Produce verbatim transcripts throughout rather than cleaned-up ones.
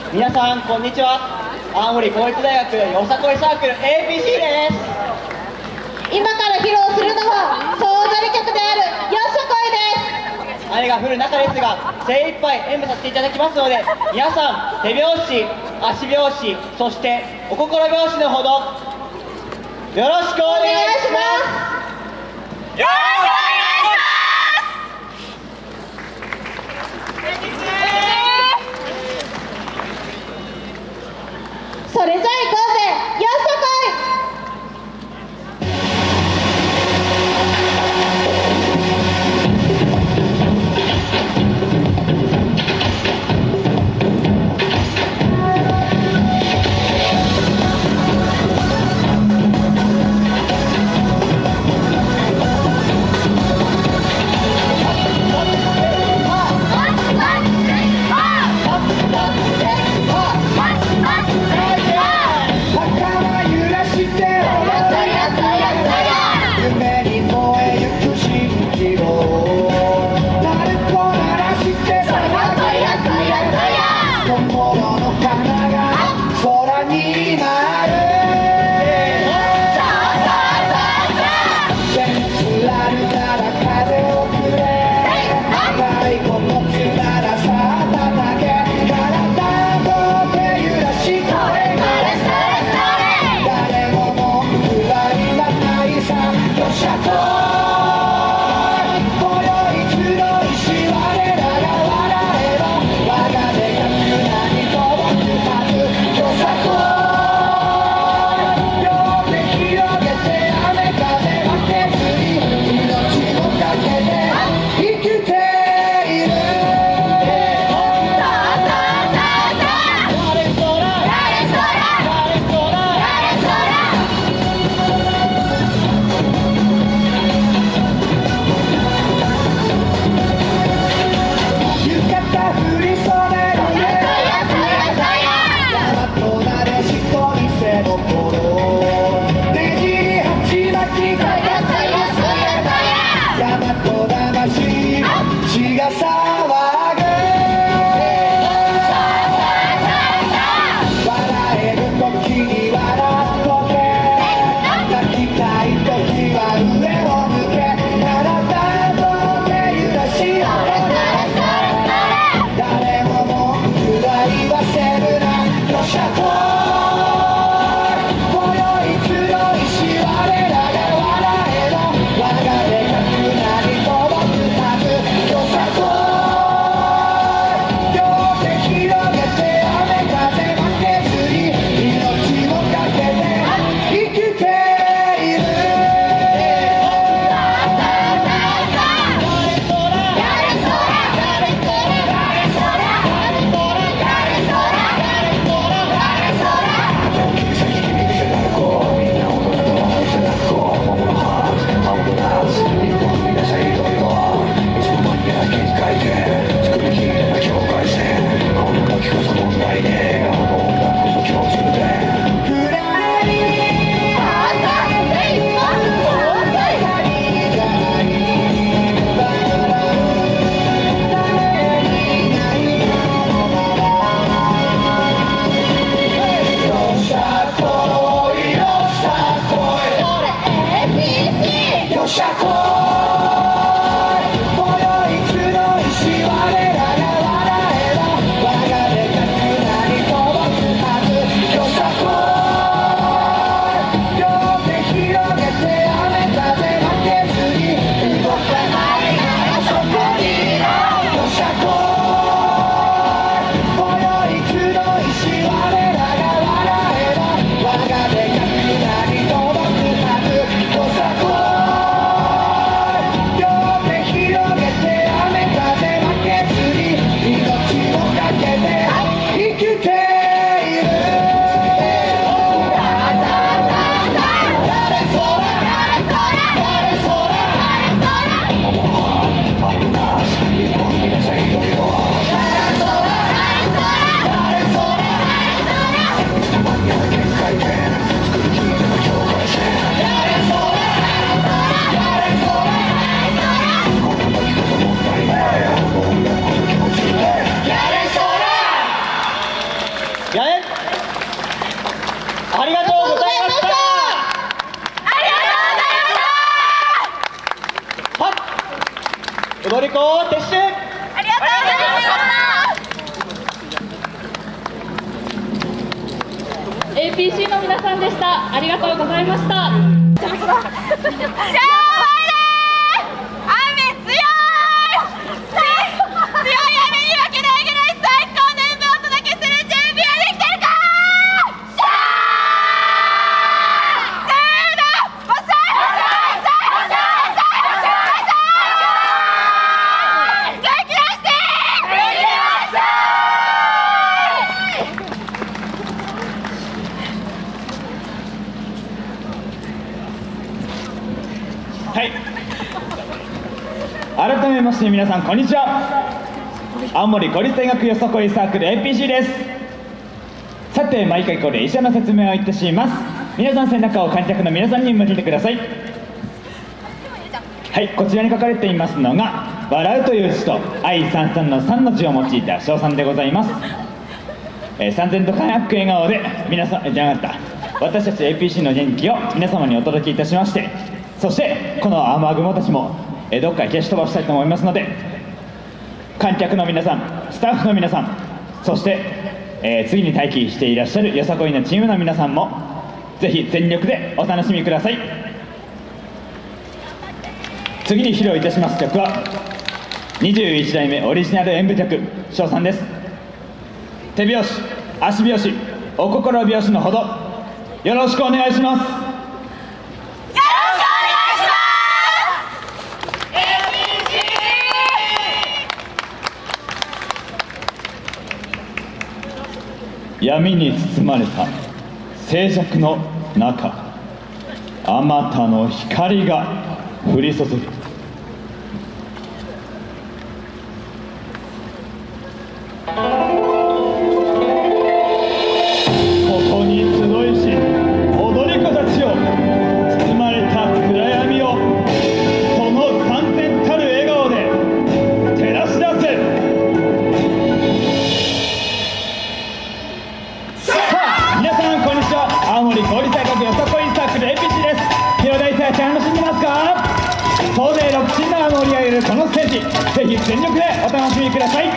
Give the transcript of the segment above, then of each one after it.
皆さんこんにちは。青森公立大学よさこいサークル エーピーシー です。 今から披露するのは総取り曲であるよっしゃこいです。 雨が降る中ですが精一杯演舞させていただきますので、皆さん手拍子、足拍子、そしてお心拍子のほどよろしくお願いします。よろしくお願いします。 それじゃあ行こうぜ、よっしゃこい。 そやれありがとうございました。 ありがとうございました。 はっ踊り子撤収。 ありがとうございました。エーピーシー の皆さんでした。ありがとうございました。 はい、改めまして皆さんこんにちは。青森公立大学よさこいサークル エーピーシー です。さて毎回これ医者の説明をいたします。皆さん背中を観客の皆さんに向けてください。はい、こちらに書かれていますのが笑うという字と愛さんさんのさんの字を用いた称賛でございます。えー、三千と輝く笑顔で皆さんじゃなかった私たち エーピーシー の元気を皆様にお届けいたしまして、そしてこの雨雲たちも、えー、どっか消し飛ばしたいと思いますので、観客の皆さん、スタッフの皆さん、そして、えー、次に待機していらっしゃるよさこいのチームの皆さんもぜひ全力でお楽しみください。次に披露いたします曲はにじゅういちだいめオリジナル演舞曲「称賛」です。手拍子、足拍子、お心拍子のほどよろしくお願いします。闇に包まれた静寂の中、あまたの光が降り注ぐ。ここに集いし踊り子たちを包まれた暗闇をその三千たる笑顔で照らし出せ。青森公立大学よさこいサークル エーピーシー です。広大生楽しんでますか？総勢ろくチームが盛り上げるこのステージ、ぜひ全力でお楽しみください。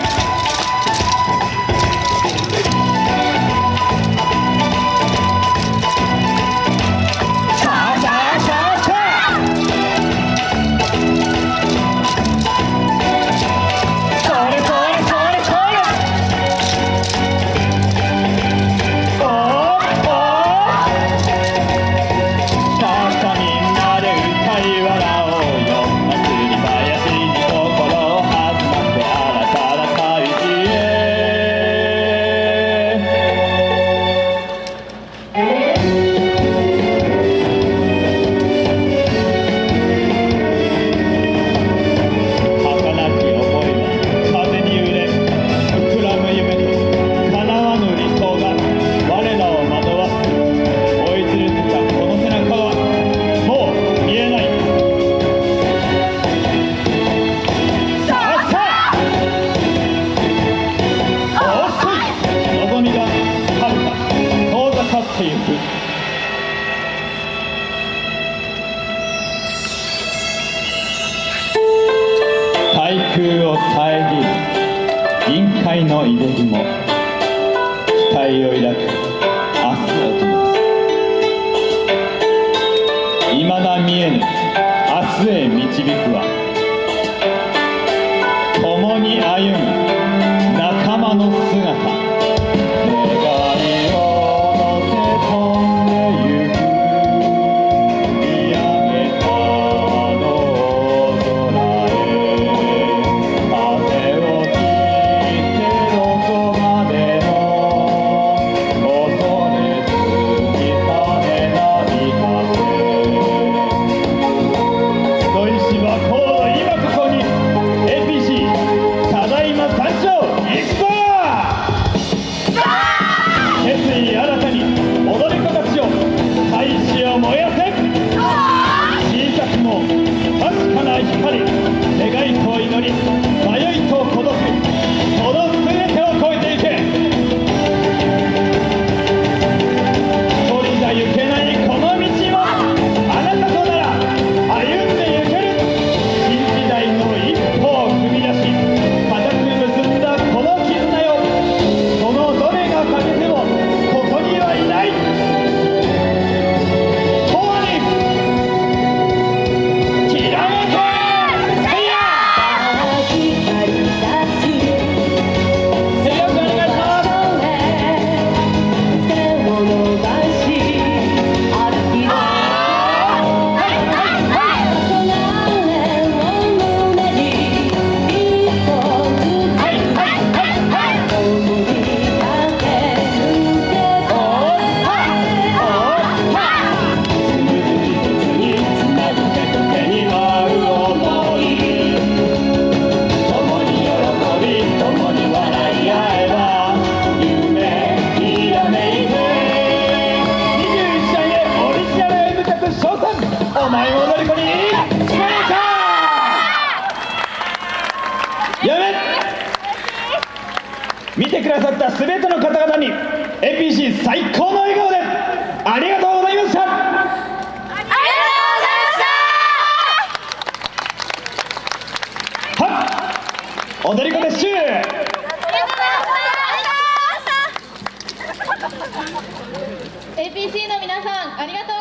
対空を遮る銀塊の入れ雲、期待を抱く明日を照らす。未だ見えぬ明日へ導くは、共に歩む仲間の姿。迷いと孤独、その全てを超えていけ。 前も踊り子に決めた。やめ。見てくださったすべての方々に エーピーシー 最高の笑顔でありがとうございました。ありがとうございました。はっ、踊り子でシュー。 エーピーシー の皆さんありがとう